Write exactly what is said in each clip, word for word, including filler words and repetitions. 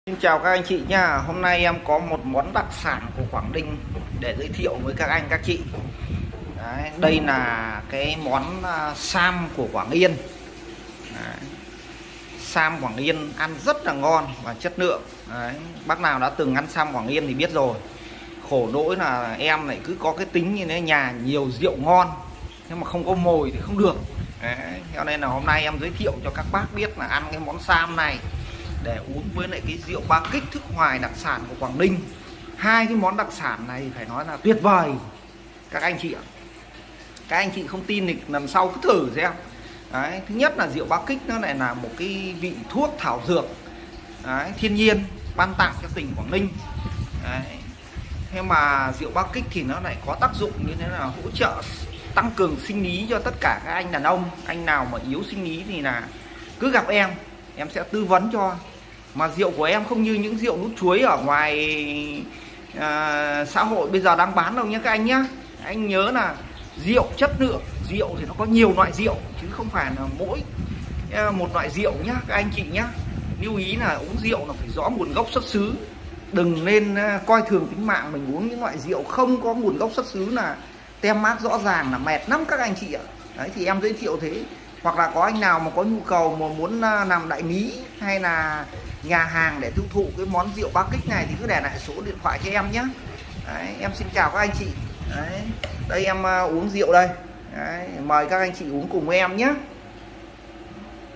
Xin chào các anh chị nha. Hôm nay em có một món đặc sản của Quảng Ninh để giới thiệu với các anh các chị. Đấy, đây là cái món uh, sam của Quảng Yên. Đấy, sam Quảng Yên ăn rất là ngon và chất lượng. Đấy, bác nào đã từng ăn sam Quảng Yên thì biết rồi. Khổ nỗi là em lại cứ có cái tính như thế, nhà nhiều rượu ngon nhưng mà không có mồi thì không được. Đấy, cho nên là hôm nay em giới thiệu cho các bác biết là ăn cái món sam này để uống với lại cái rượu Ba Kích Thức Hoài đặc sản của Quảng Ninh. Hai cái món đặc sản này phải nói là tuyệt vời các anh chị ạ. Các anh chị không tin thì lần sau cứ thử xem. Đấy, thứ nhất là rượu Ba Kích nó lại là một cái vị thuốc thảo dược đấy, thiên nhiên ban tặng cho tỉnh Quảng Ninh. Đấy, thế mà rượu Ba Kích thì nó lại có tác dụng như thế là hỗ trợ tăng cường sinh lý cho tất cả các anh đàn ông. Anh nào mà yếu sinh lý thì là cứ gặp em, em sẽ tư vấn cho. Mà rượu của em không như những rượu nút chuối ở ngoài à, xã hội bây giờ đang bán đâu nhé các anh nhé. Anh nhớ là rượu chất lượng, rượu thì nó có nhiều loại rượu chứ không phải là mỗi một loại rượu nhá các anh chị nhé. Lưu ý là uống rượu là phải rõ nguồn gốc xuất xứ. Đừng nên coi thường tính mạng mình uống những loại rượu không có nguồn gốc xuất xứ, là tem mác rõ ràng là mệt lắm các anh chị ạ. Đấy thì em giới thiệu thế. Hoặc là có anh nào mà có nhu cầu mà muốn làm đại lý hay là nhà hàng để tiêu thụ cái món rượu Ba Kích này thì cứ để lại số điện thoại cho em nhé. Đấy, em xin chào các anh chị. Đấy, đây em uh, uống rượu đây. Đấy, mời các anh chị uống cùng với em nhé.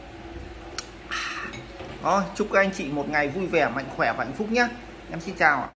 Thôi, chúc các anh chị một ngày vui vẻ, mạnh khỏe và hạnh phúc nhé. Em xin chào ạ.